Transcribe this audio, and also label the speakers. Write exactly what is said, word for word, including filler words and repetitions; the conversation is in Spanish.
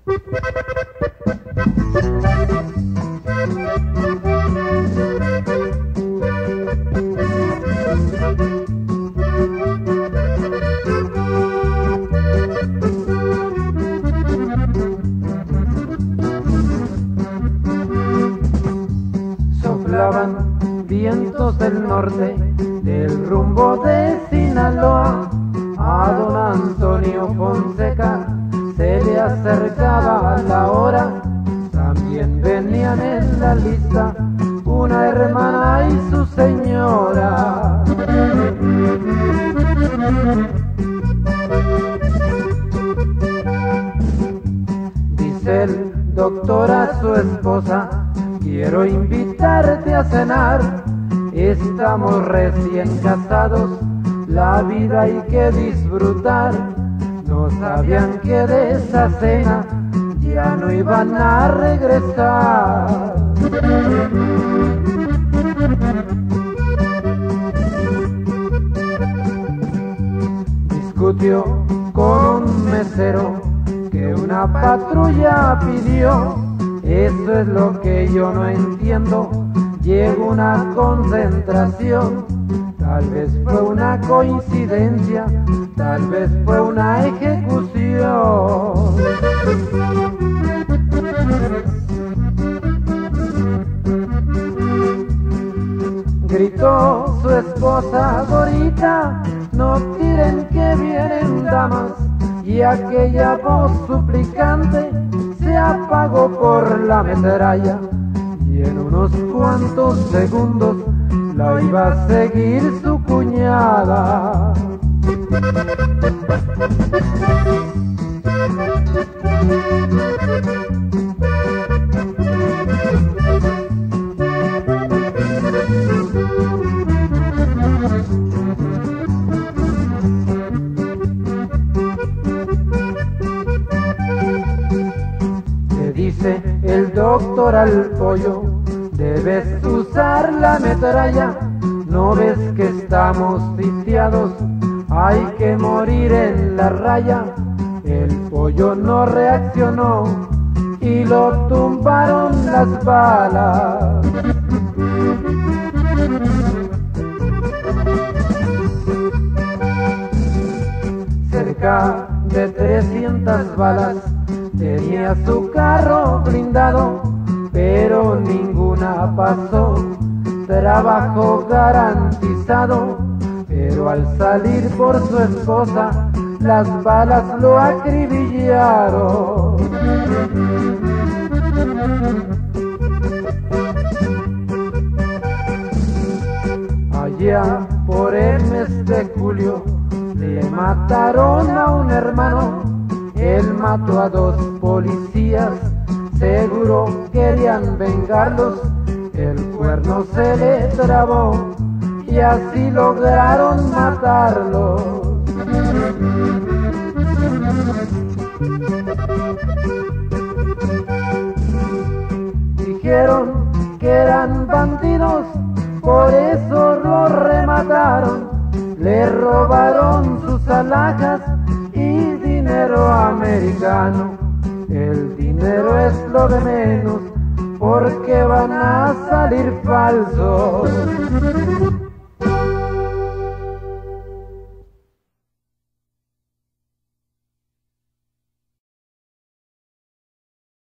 Speaker 1: Soplaban vientos del norte, del rumbo de Sinaloa. A don Antonio Fonseca se le acercaba la hora. También venían en la lista una hermana y su señora. Dice el doctor a su esposa: quiero invitarte a cenar, estamos recién casados, la vida hay que disfrutar. No sabían que de esa cena ya no iban a regresar. Discutió con un mesero que una patrulla pidió. Eso es lo que yo no entiendo. Llegó una concentración. Tal vez fue una coincidencia, tal vez fue una ejecución. Gritó su esposa: Dorita, no tiren que vienen damas. Y aquella voz suplicante se apagó por la metralla. Y en unos cuantos segundos la iba a seguir su cuñada. Le dice el doctor al pollo: debes usar la metralla, no ves que estamos sitiados, hay que morir en la raya. El pollo no reaccionó y lo tumbaron las balas. Cerca de trescientas balas tenía su carro blindado, pero ninguna pasó, trabajo garantizado. Pero al salir por su esposa, las balas lo acribillaron. Allá por el mes de julio le mataron a un hermano. Él mató a dos policías, seguro querían vengarlos. El cuerno se le trabó y así lograron matarlos. Dijeron que eran bandidos, por eso lo remataron. Le robaron sus alhajas y dinero americano. El dinero es lo de menos, porque van a salir falsos.